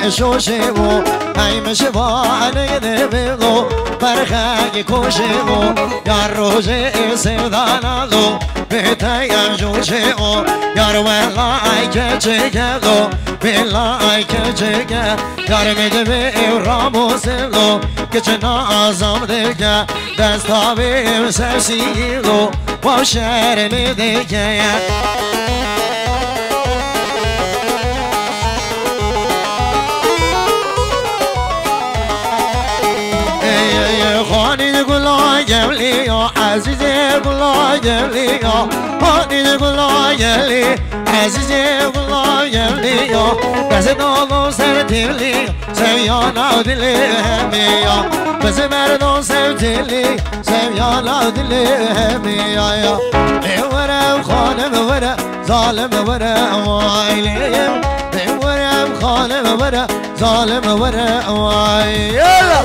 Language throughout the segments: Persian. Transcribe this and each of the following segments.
شوشه و هیمش بانه دبلو برخه کوشه و یار روزه سردانالو بهتایم جوشه و یار ولای که چگلو بلای که چگل یار میده به راموسلو که چه نازم دیگه دستا بیم سرسیلو با شهر دیگه خانی گلایم لیا عزیز گلایم لیا خانی گلایم لی عزیز گلایم لیا بس دالو سر تیلی سویانا دل همیا بس مردان سر تیلی سویانا دل همیا ورم خانم ورم ظالم ورم وایلیم ورم خانم ورم ظالم ورم وایلا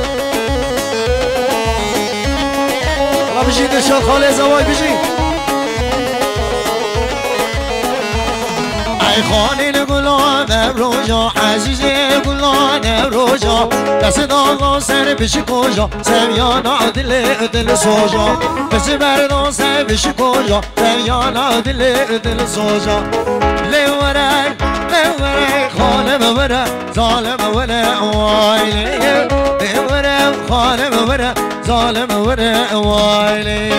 بجید شاد خاله زوای بجید ای خانه گلانم روژا عزیز گلانم روژا دست داغا سر بشی کجا سمیانا دل سوژا بس بردان سر بشی کجا سمیانا دل سوژا لیورک خانه ببره ظالم ببره وایلی لیورک خانه ببره ظالم ببره وایلی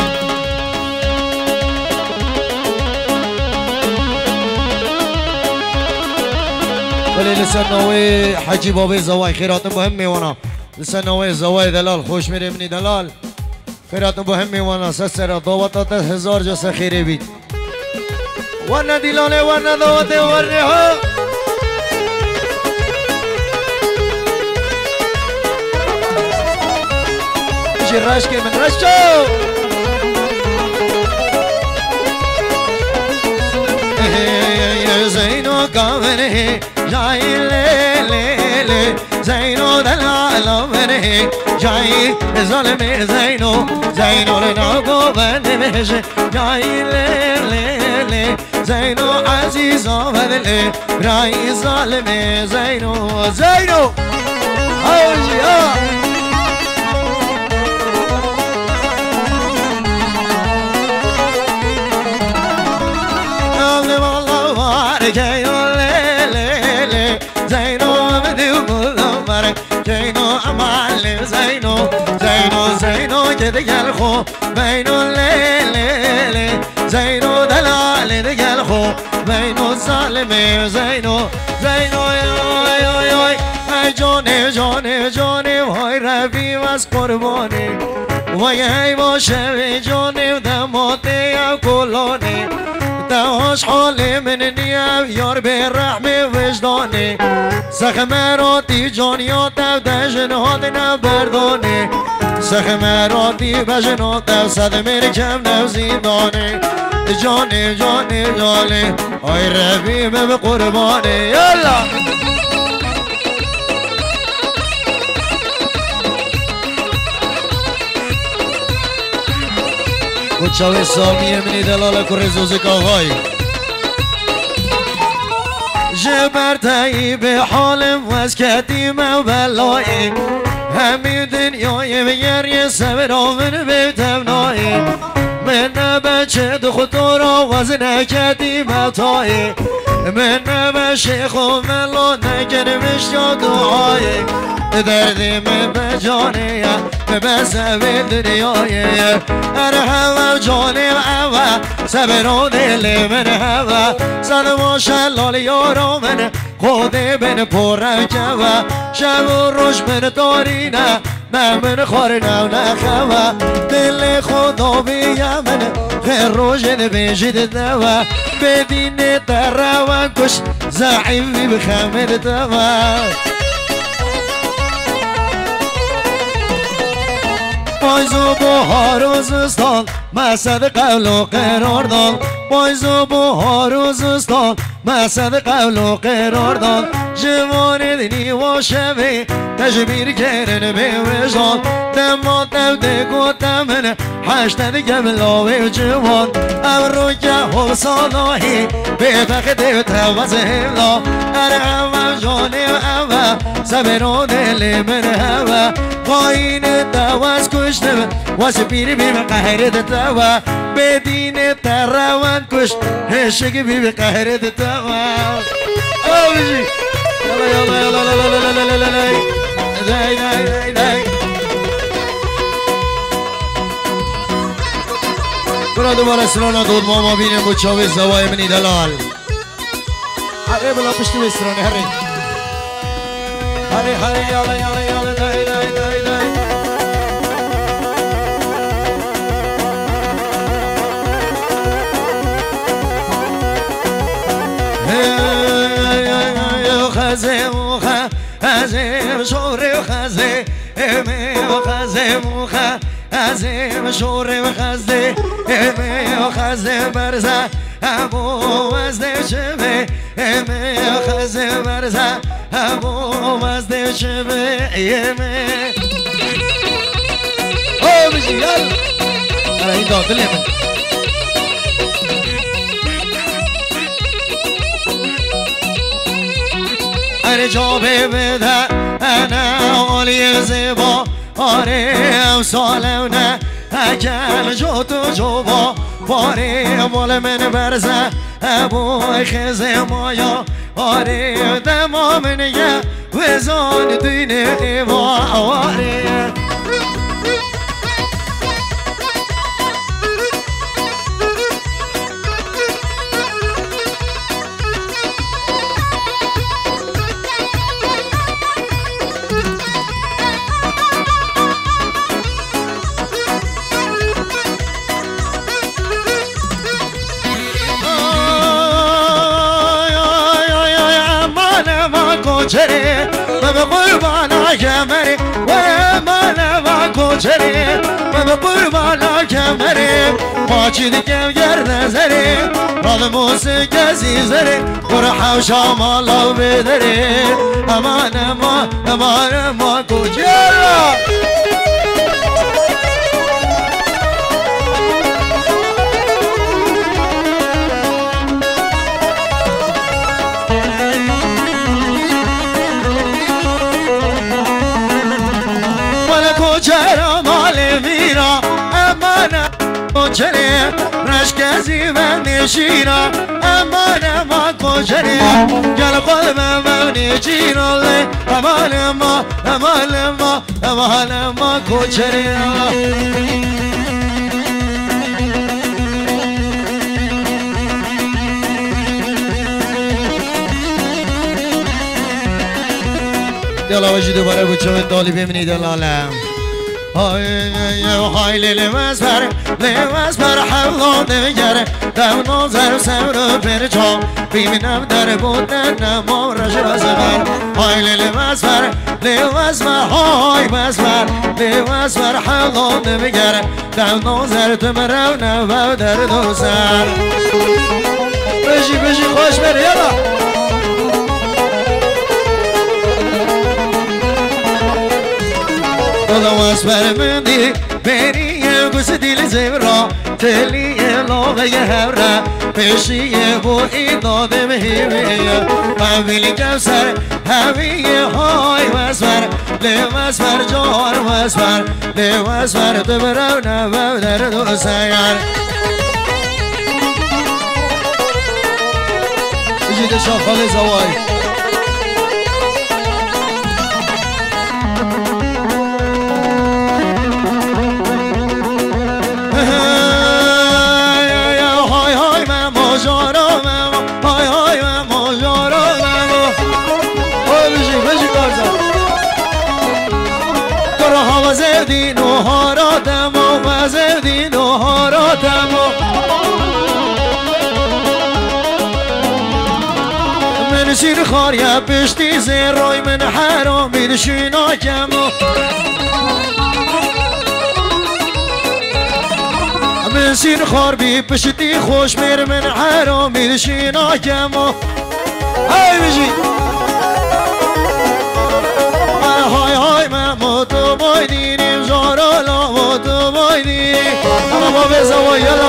ولی لسه نوی حجی بابی زوای خیرات مهم میوانا لسه نوی زوای دلال خوش میره منی دلال خیرات مهم میوانا سسر دواتات 1000 جسه خیره بید ورنه دیلاله ورنه دواته ورنه ها بشی رش که من رش شو زینو کامنه جای لیلی زینو دلالا منه جای ظالم زینو لناگو بنده بشه جای لیلی زینو عزیز آمدلی برای ظالم زینو آجی جاينو ليلي زينو بديو مبارك جاينو معلم زينو كده يالخو بينو ليلي زينو دلال ديالخو بينو ظالم زينو يوي جوني وهاي ربي بس قرباني وهاي هاي باشه جوني ودموتي يا كلوني تاش حالي من نياب يار بالرحمة وجداني سخمراتي جانيات ودجنات نبرداني سخمراتي بجنات صدمر كم نوزيداني جاني هاي ربي بقرباني يلا وتشاوي سامي مني دلالة كرزوزك آغاي جبرتي بحالم واسكتي موبلاي همي دنياي بير صبر من بتمناي من بچه خطورا وزنكتي متاي من بشيخ وملا نكرمش يا دعاي دردی من به جانیه به سبیل دنیایه ارحم جانیم اوه سبرو دل من هوا صد ماشالال یارو من خودی بین پرکوه شب و روش من دارینه نه من خورنم نخوه دل خدا بیم من خیر روشن بشید نوه بدین تروان کش زعیمی بخمد دوه بایزو بهار و زستان مسد قول و قرار داد بایزو بهار و زستان مسد قول و قرار داد جوان دنی و شبه تجبیر کردن به وجدان ما دوده گوتم من حشتن گملاوی و جوان امرو که هم سالایی به فقده توازه لا ارعوام جانه اوه سبرون دل من هوا قاین تواز کشتم واسه بیری بیم قهرت توا بدین تروان کش هشگی بیم قهرت توا آوجی یلا یلا یلا یلا یلا یلا دای دای دای دای برا دوباره سرانا دود ماما بینیم بود چاوی زوای منی دلال هره بلا پشتی بسترانه هره هره هره یالا یالا یالا دای دای دای دای خزه و خزه شوره و خزه امه و خزه و خزه شوره و خزه امه و خزه برزه ابو وزده شبه امه و خزه برزه ابو وزده شبه امه او بشی یالا ارا این داخل من اره جابه بده انا عالی زیبا آره امسالم نه اکل جو تو جو با باره مال من برزه ابوی خزه مایا آره دما من یه وزان دینه ایوا آره کوچره بابا قربانا کمره و مالا و کوچره بابا قربانا کمره پاچی دیگه گرد نزره راد موسیقی کسی زره برا حوشا مالا بدره امان ما کوچره کوچرا مال میرا امان کوچره رشکزی و نشیرا امان ما کوچره گل قلب و نشیراله امان ما کوچره یالا وجی دوباره بچه دالی ببینید العالم های لباس بر حوض نگره دم نظر سر برجام ببینم در بودن نمارش را زبر های لباس بر های لباس بر حوض نگره دم نظر تو مرو نبو در دو سر بشی خوش بره یالا دلواس برمندی بریه گوش دیل زیورا تلیه لاغه هوره پیشیه بو ایداده مهیویه قبیلی کمسر هویه های وزبر لیوزبر جار وزبر لیوزبر دبرو نبو در دو سیر بجید شاخال زوای من سیر خاریا پشتی زیرای من حرامی نشینا کمو من سیر خار بی پشتی خوش میر من حرامی نشینا کمو های بجی های من تو بای دینیم زارا بابا زوا يلا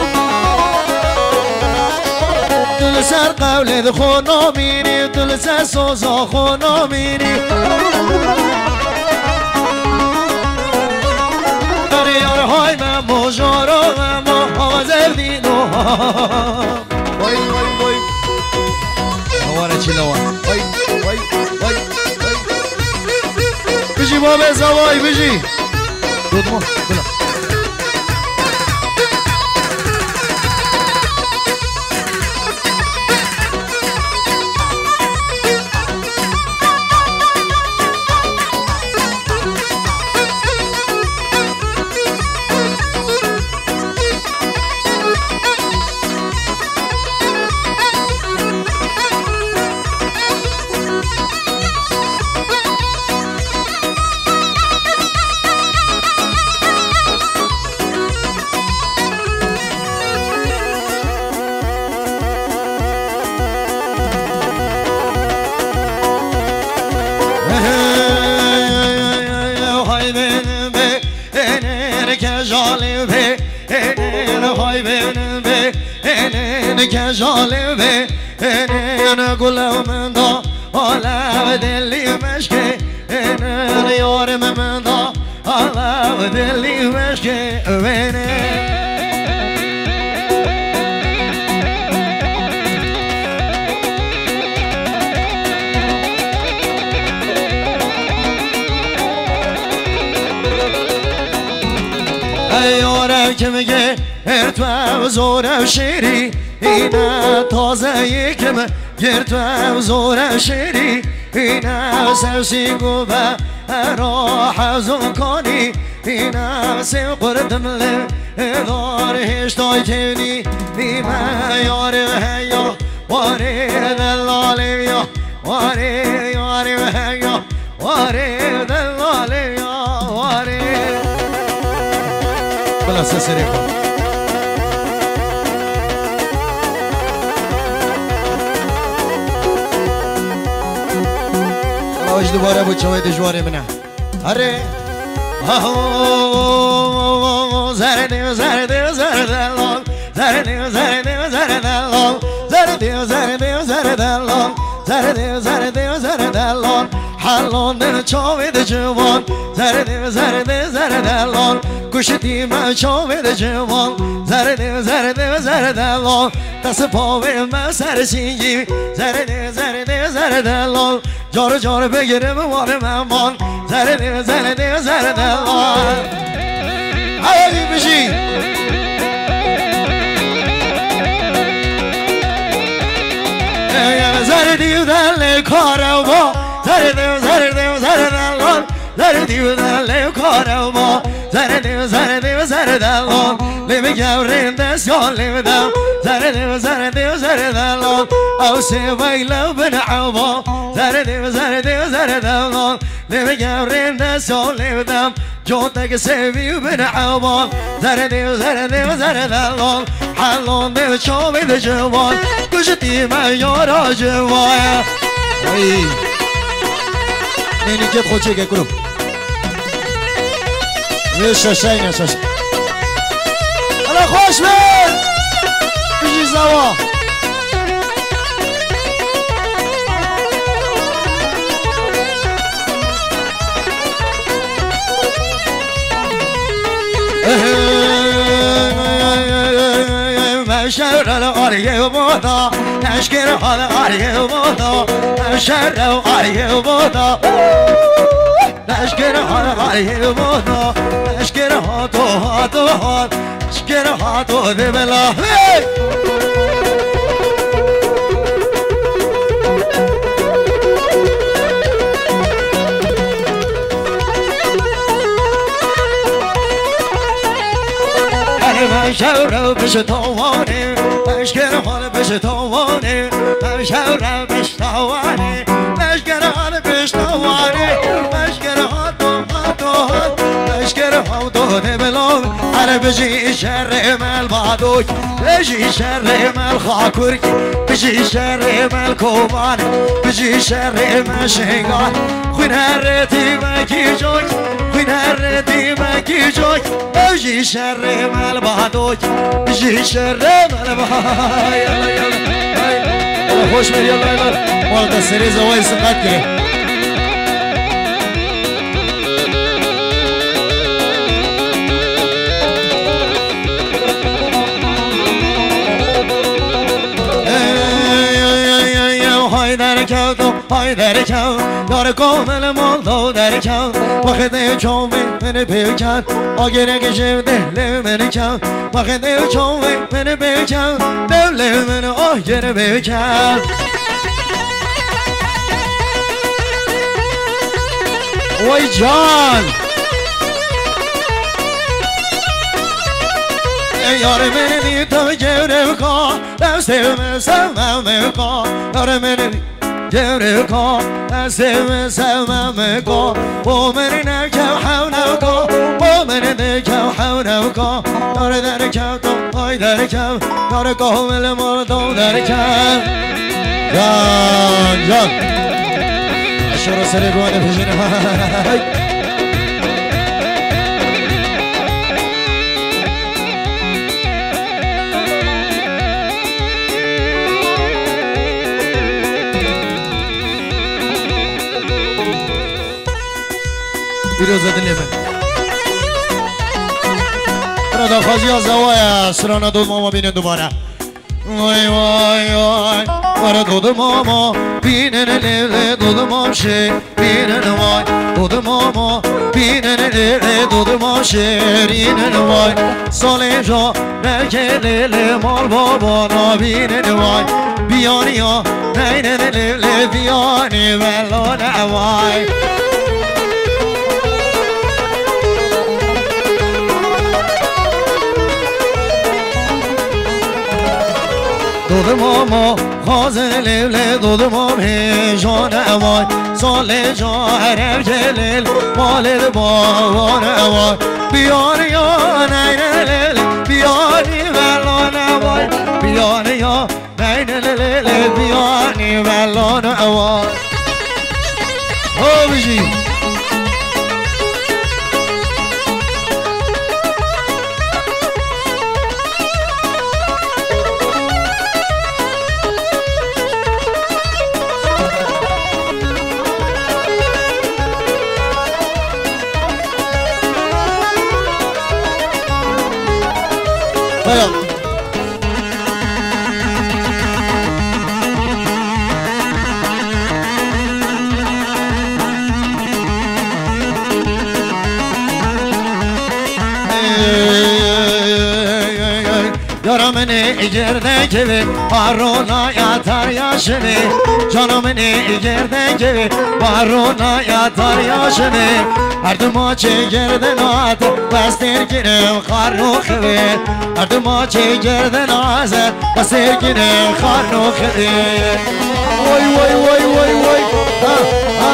دل سر قول خونا ميني دل سر سوزا خونا ميني های من مجارا ما حاضر دینو وای وای وای هواره چی لوان وای وای وای بجی بابا زوای بجی دودمو بلا جالبه این گلم من دا حالا دلی مشکه این یارم من دا حالا دلی مشکه یارم که میگه تو زورم شیری اینا تازه یکم گر تو زورم شیری اینا سوسی گو با را حزون کنی اینا سی قردم دار هشتای کنی ایما یاری هیا واری دلالی یا واری یاری هیا واری دلالی یا واری بلا سسری کن آج دوباره بود چوی دجواری منه اره زردی زردی زردلال زردی زردی زردلال زردی زردی زردلال زردی زردی زردلال حلون دل چوی دجوان زردی زردی زردلال گوشتی من چوی دجوان زردی زردی زردلال دست پاوی من سرسینگی زردی زردی زردلال جار جار بگیرم وار ممان زردی زردی زردلال آیدی بشی زردی دل کارم با زردی زردی زردلال زردی دل کارم با زردی زردی زردلال نمیگم رندس یا نمیدم زردی زردی زردلال او سویلو بن عبا زردی زردی زردلال نمیگم رندس یا نمیدم جوتك سيبي بن عبال زردي زردي زردلال حلون دي شوبي دي جوال كشتي ما يورا جوايا وي نيني جيب خوشي كلهم ليش شاينا شاش انا خوش من بيجي زوا شر العالیه بادا نشکر حال عالیه بادا شر عالیه بادا نشکر حال عالیه بادا نشکر هاتو هاتو هات نشکر هاتو ده بلا شورا بش توانه مشکل حال بش توانه شورا بش توانه مشکل حال بش توانه مشکل حال تو مشکل حال تو بلو هر بجی شر مال بعدوک بجی شر مال خاکور بجی شر مال کوبان بجی شر مال شنگان خوین هر تی مکی جوک خوین هر تی کی جای جی شر مال بهادوی جی شر مال بهادوی یالا خوش میری یالا مال دسری زوای سقط کرد های در کم داره کامل مال در کم وقت چومه من پیکن آگره کشم دل من کم وقت چومه من پیکن دل من آگره پیکن وای جان یار من تو جوره کن دستم سمم کن یار من جوره کن دستم سمم کن با من نکم حونم کن با من نکم حونم کن یار در کم تو های در کم یار کامل مردم در کم جان جان اشارة سريع وانا في جنة بيروزة النمن رضا خازي زوايا سرانا دود ماما بينن دوباره وای وای وای وارا دود ماما بینن لیل دود مام شه بینن وای دود ماما بینن لیل دود مام شیرینن وای سال جا نکه لیل مال بابا نبینن وای بیانی ها نینن لیل بیانی ولان وای دود ماما خازن لیل دود مام هجان اوای سال جا عرب جلیل مال بابان اوای بیانی یا نین لیل بیانی ولان اوای بیانی یا نین لیل بیانی ولان اوای او بجی Canımını gerden gibi barona yatar yaşını Canımını gerden gibi barona yatar yaşını Ardıma çekerden at bastır girim karnı kıvı Ardıma çekerden azet bastır girim karnı kıvı Oy oy oy oy oy ha ha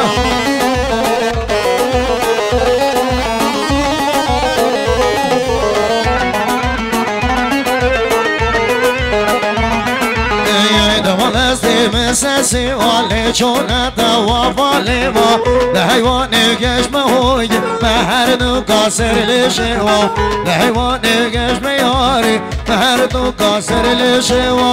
مسسی والی چونت و والی ما لحیوان گشم هوی به هر دو کاسر لشه و لحیوان گشم یاری به هر دو کاسر لشه و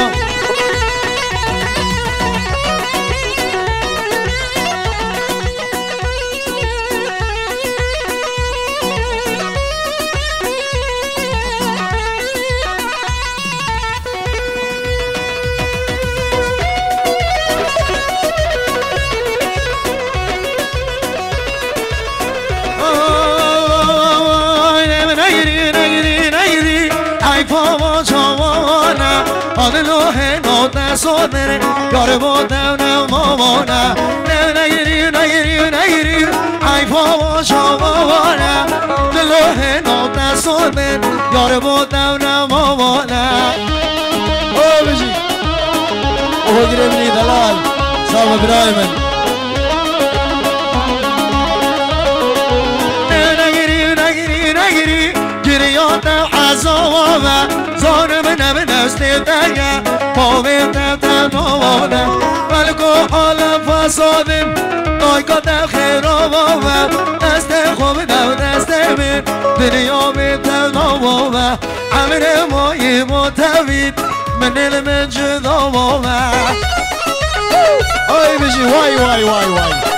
آدلوه نوت سودره یار بودم نمامانه نگیری ای پاما شامانه دلوه نوت سودره یار بودم نمامانه او بجی او گیره بینی دلال سلام برای من نگیری گریات عذابه زانم نست دنیا پاویم تمامه ملکو حالم فسادم آی کدم خیرام آمد دست خوب دست من دنیا میتنا بابا عمر مای متوید من المن جدا بابا آی بشی وای وای وای وای